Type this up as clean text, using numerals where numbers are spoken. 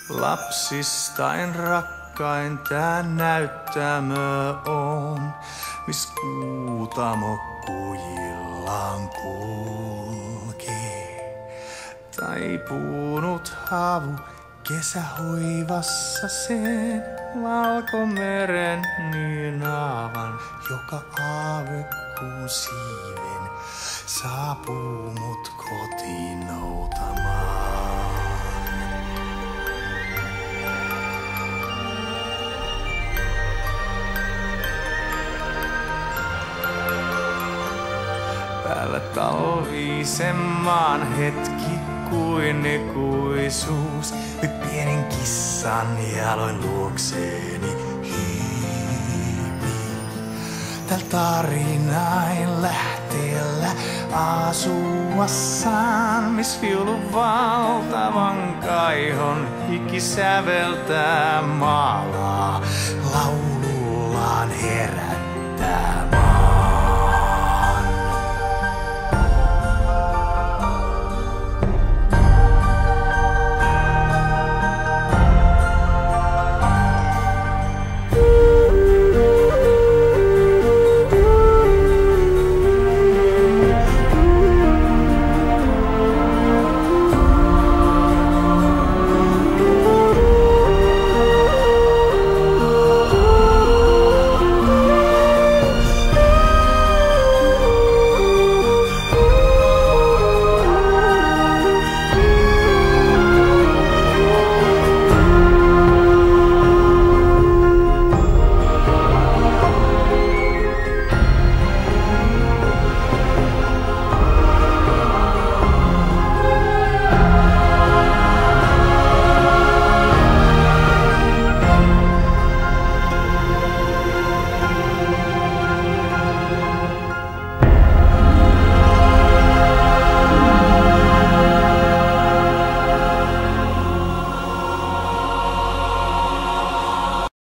Lapsistain rakkain tää näyttämö on, mis kuutamo kujillaan kulki. Taipunut havu kesähoivassa sen, valkomeren niin aavan, joka aavekuun siiven saapuu mut kotiin noutamaan. Päällä talvisen maan hetki kuin ikuisuus. Nyt pienen kissan jaloin luokseeni hiipi. Tällä tarinain lähteellä asuassaan, mis viulun valtavan kaihon hiki säveltää maalaa